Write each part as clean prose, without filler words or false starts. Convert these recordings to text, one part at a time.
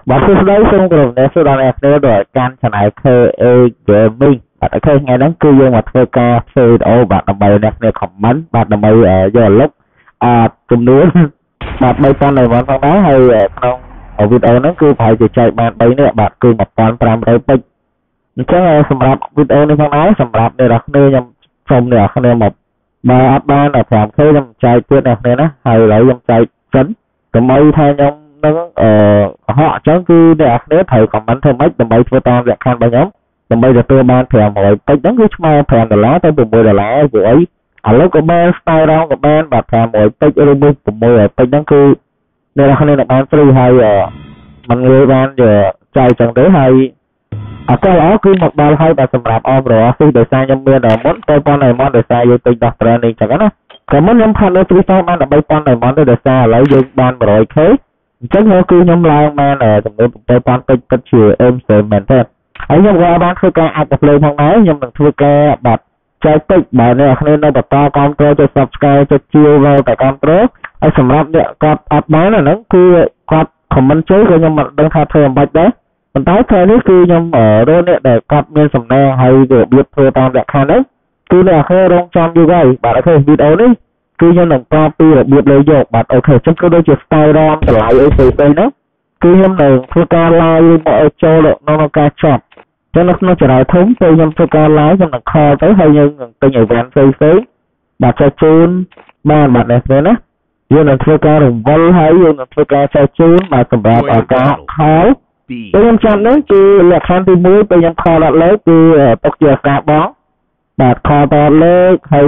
បាទសួស្តីសូមគោរពអ្នកសួរដល់អ្នកគ្នាដោយកាន់ Channel KA Gaming បាទអូខេថ្ងៃហ្នឹងគឺយើងមកធ្វើការធ្វើវីដេអូបាទដើម្បីអ្នកគ្នា comment បាទដើម្បីយកលុបចំនួនបាទ3000នៅផងដែរហើយក្នុងវីដេអូហ្នឹងគឺប្រហែលជាចែកបាន3នាក់បាទគឺ1500ពេចអញ្ចឹងសម្រាប់វីដេអូនេះផងដែរសម្រាប់អ្នកគ្នាខ្ញុំសូមអ្នកគ្នាមកបើអត់បាន 5K ខ្ញុំចែកទៀតអ្នកគ្នាណាហើយឥឡូវខ្ញុំចែកសិនដើម្បីថាខ្ញុំនឹងហកអញ្ចឹងគឺអ្នកគ្នាត្រូវ comment ធ្វើម៉េចដើម្បីធ្វើតាមលក្ខខណ្ឌរបស់ខ្ញុំដើម្បីទទួលបាន500ពេចហ្នឹងគឺស្មើ$5ទៅ$6ព្រោះអីឥឡូវក៏បាន style រងក៏បានបាទ500ពេចឬមួយ600ពេចហ្នឹងគឺអ្នកគ្នានឹងបានfreeហើយមិនងាយបានចែកចឹងទេហើយអកលគឺមកដល់ហើយបាទសម្រាប់អមរស់គឺដោយសារខ្ញុំមានមុនទៅប៉ុនឲ្យមុនដោយសារយើងពេញដោះ training ចឹងណាក៏មុនខ្ញុំផាត់លើ free fire បាន13ប៉ុនឲ្យមុនទៅដោយសារឥឡូវយើងបាន 100k អញ្ចឹងគឺខ្ញុំឡើងបានចំនួន7000ពេចពិតជាអេមសេមែនទេហើយខ្ញុំក៏បានធ្វើការអាចទៅភ្លើផងដែរខ្ញុំនឹងធ្វើការបាទចែកពេចបើអ្នកគ្នានៅបន្តគ្រប់គ្រងចុច subscribe ចុចជាវទៅគ្រប់គ្រងហើយសម្រាប់អ្នកគាត់អត់បានអាហ្នឹងគឺគាត់ comment ជួយក៏ខ្ញុំមិនដឹងថាធ្វើអ្វីដែរប៉ុន្តែថ្ងៃនេះគឺខ្ញុំរកអ្នកដែលគាត់មានសំណងហើយរបៀបធ្វើតាមលក្ខខណ្ឌហ្នឹងគឺអ្នកគ្នារងចាំយូរហើយបាទអូខេវីដេអូនេះគឺខ្ញុំនឹងប្រាប់ពីរបៀបលើយកបាទអូខេចឹងគឺដូចជា style រំតម្លៃអីផ្សេងៗហ្នឹងគឺខ្ញុំនឹងធ្វើការ live ឬមកឲ្យចូលក្នុងការចប់ចឹងនៅក្នុងចរាយធំពេលខ្ញុំធ្វើការ live ខ្ញុំនឹង call ទៅហើយយើងនឹងទិញ event ផ្សេងៗបាទចែកជូនបានបាទនេះទេណាយើងនឹងធ្វើការរង្វិលហើយយើងនឹងធ្វើការចែកជូនបាទសម្រាប់ឱកាស call ពេលខ្ញុំចាំនេះគឺលក្ខខណ្ឌទី1ពេលខ្ញុំ call ដល់លើគឺទុកជាអាសាបងបាទ call ដល់លើហើយ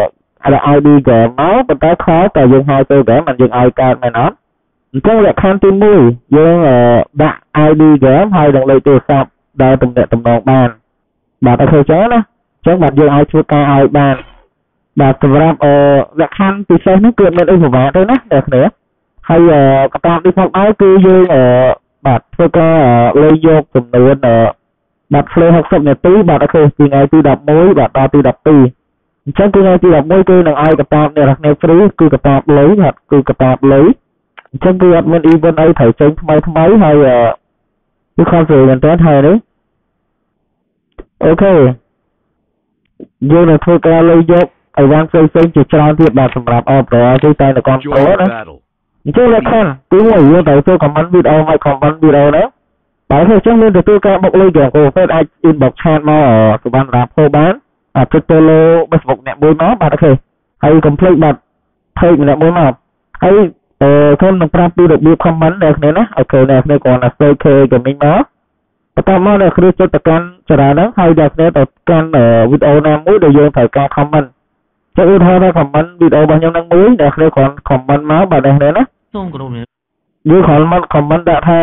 ID game មកប៉ុន្តែខលតែយើងហៅទៅgame មិនយើងឲ្យកើតមែនអត់អញ្ចឹងលក្ខខណ្ឌទី1យើងដាក់ ID game ហើយនឹងលេខទូរស័ព្ទដែលទំនាក់ទំនងបានបាទអូខេចឹងណាអញ្ចឹងបាទយើងឲ្យធ្វើការឲ្យបានបាទសម្រាប់លក្ខខណ្ឌពិសេសនេះគឺមានអីពិបាកទេណាអ្នកគ្នាហើយកតាបនេះផងដែរគឺយើងបាទធ្វើការលេខយកចំនួនបាទ play 60នាទីបាទអូខេពីថ្ងៃទី11បាទដល់ទី12អញ្ចឹងគឺថ្ងៃទី11គឺនឹងឲ្យកតាបអ្នកគ្នា free គឺកតាបលុយបាទគឺកតាបលុយអញ្ចឹងគឺអត់មាន event អីត្រូវចេញថ្មីហើយគឺខំស្រួលមែនតើហើយនេះអូខេយើងនឹងធ្វើការលើយកអីវ៉ាន់ផ្សេងៗជាច្រើនទៀតបាទសម្រាប់អបរគឺតែនៅកំពុងណាអញ្ចឹងលក្ខខណ្ឌទី1យើងត្រូវធ្វើ comment វីដេអូមក comment វីដេអូណាបើអញ្ចឹងមានទទួលការបុកលុយទាំងពេលអាច inbox chat មកសុបានរាប់ហូបានចុចទៅលើ Facebook អ្នកមួយមកបាទអូខេហើយ complete បាទ page ម្នាក់មួយមកហើយខ្ញុំនឹងប្រាប់ពីរបៀប comment អ្នកគ្នាណាអូខេអ្នកគ្នាគ្រាន់តែ CK Gaming មកបន្ទាប់មកអ្នកគ្នាចុចទៅកាន់ចរាហ្នឹងហើយអ្នកគ្នាទៅកាន់វីដេអូណាមួយដែលយើងត្រូវការ comment ចុចឧទាហរណ៍ថា comment វីដេអូរបស់ខ្ញុំហ្នឹងមួយអ្នកគ្នាគ្រាន់ comment មកបាទអ្នកគ្នាណាសូមគោរពយើងគ្រាន់មក comment ដាក់ថា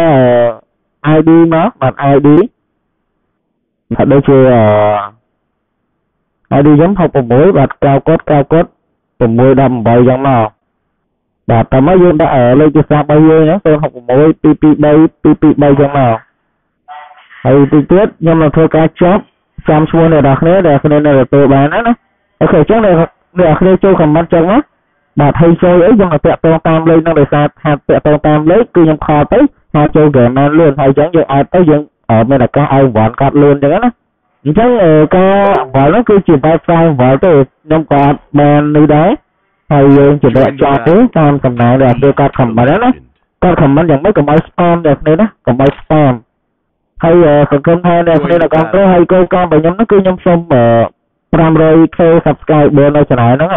ID មកបាទ ID ថាដូចជាID ខ្ញុំ66បាទ9 618ចឹងមកបាទតើមកយើងដាក់លេខទូរស័ព្ទរបស់យើងហ្នឹង066 223 223ចឹងមកហើយទីទៀតខ្ញុំនឹងធ្វើការចាប់ចាំឈ្មោះអ្នកនរគ្នាដែលគ្នានៅទទួលបានណាអូខេអញ្ចឹងអ្នកគ្នាចូល comment ចឹងណាបាទហើយចូលអីយើងទៅតាក់ទងតាមលេខហ្នឹងដោយសារថាតាក់ទងតាមលេខគឺខ្ញុំខលទៅថាចូល game បានលឿនហើយអញ្ចឹងយើងអាចទៅយើងមានឱកាសឲ្យរង្វាន់កាត់លឿនចឹងណាអញ្ចឹងការអង្វល់នោះគឺជាបែបផ្សាយអង្វល់ទេខ្ញុំក៏អត់បាននេះដែរហើយយើងជាអ្នកចោទទេតាមសំណើដែលគេគាត់ comment ណាគាត់ comment យ៉ាងម៉េចកុំឲ្យ spam អ្នកគ្នាណាកុំឲ្យ spam ហើយសង្ឃឹមថាអ្នកគ្នានៅក្នុងហើយគោលការណ៍របស់ខ្ញុំនោះគឺខ្ញុំសូម 500k subscriber នៅ channel ហ្នឹង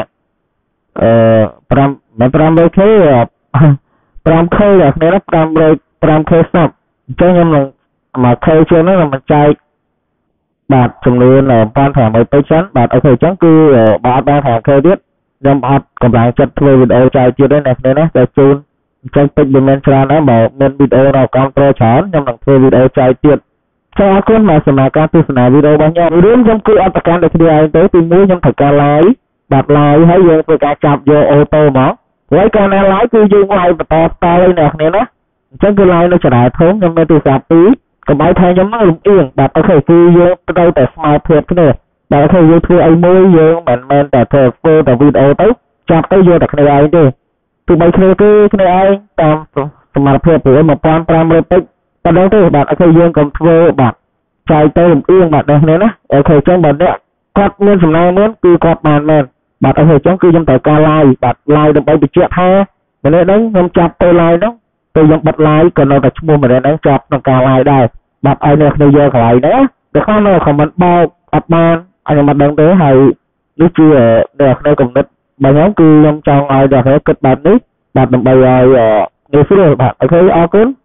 500k 5k អ្នកគ្នាណា 500k sub អញ្ចឹងខ្ញុំនឹង 1k ជាងហ្នឹងនឹងបញ្ចែកបាទចំនួន1500ពេចសិនបាទអូខេអញ្ចឹងគឺបើអត់បាន 5k ទៀតខ្ញុំអត់កម្លាំងចិត្តធ្វើវីដេអូចែកទៀតទេអ្នកគ្នាណាតែជូនអញ្ចឹងពេចវាមានច្រើនដែរបើមានវីដេអូរកគ្រប់គ្រងច្រើនខ្ញុំនឹងធ្វើវីដេអូចែកទៀតសូមអរគុណមកសម្រាប់ការទស្សនាវីដេអូរបស់ខ្ញុំរឿងខ្ញុំគឺអត់ប្រកាន់ដូចគ្នាឯងទេទី1ខ្ញុំត្រូវការ live បាទ live ហើយយើងធ្វើការចាប់យកអូតូមកហើយកាលណា live គឺយើង live បន្តតឯអ្នកគ្នាណាអញ្ចឹងគឺ live នៅចរាយធំខ្ញុំមានទូរស័ព្ទ2កុំឲ្យថាខ្ញុំនឹងលំអៀងបាទអូខេគឺយើងត្រូវតែស្មើភាពគ្នាបាទអូខេយើងធ្វើអីមួយយើងមិនមែនតែធ្វើតែវីដេអូទៅចាប់ទៅយកតែគ្នាឯងទេទោះបីគ្នាគឺគ្នាឯងតាមសមត្ថភាពព្រោះ1500ពេចតែ còn đâu thế bạn ok dương cầm thơ bạn trai tơ làm yên bạn đây nữa ok trong bạn đấy quạt nguyên sầm nay muốn cứ quạt bàn men bạn ok trong cứ trong tại ca lai bạn lai được bay bị chết ha mà đây đấy không chặt tôi lai đó tôi dùng bật lai còn đâu là mua mà đây đánh chặt nó ca lai đây bạn ai nè bây giờ lại đấy được không nào không mình bao ập bàn anh mà đang tới hay nếu chưa được đây cùng đất bạn nhóm cứ trong ai được hết kịch bản đấy bạn đừng bay nghe phía bạn ok ok